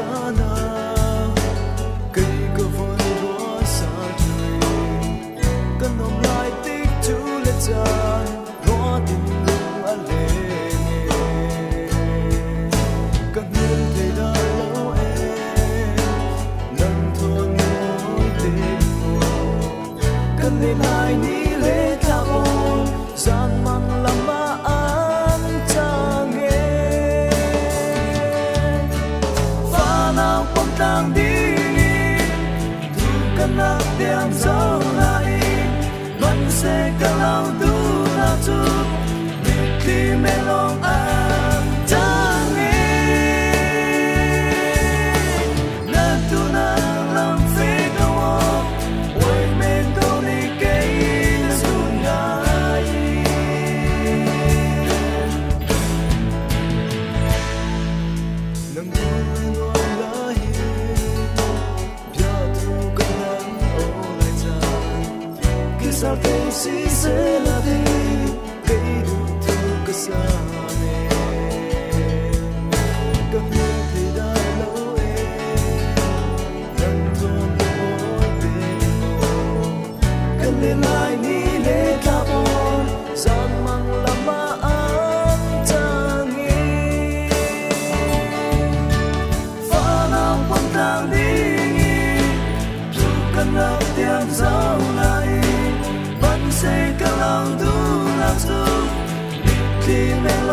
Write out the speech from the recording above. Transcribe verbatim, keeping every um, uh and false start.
na cây cơ vốn đua xa trời cần nồng lại tích chú lệ tràn góa tình lung an lệ cần hương thầy đã lâu em nâng thôn mối tình mùa cần nên ai ní lễ tha bồn gian mang làm ma an cha nghe và nào con đang đi tu cần nát tiếng dấu lại vẫn sẽ cả lòng tu là chút khi mẹ lòng an cha nghe nát tu na làm phê câu ôi mẹ câu đi cây xuống ngài nâng đôi ngôi lá hiên gia thu cần nắng ô lại tràn khi sao thấy si sẽ là đi cây đủ thu cơ xa nè cầm hương thì đã lâu em nâng thôn mối tình mùa cần nên ai ní lễ tha bồn gian mang làm ma an cha nghe và nào con đang đi dù cần nát tiếng dấu lại vẫn sẽ cả lòng tu làm giúp khi mẹ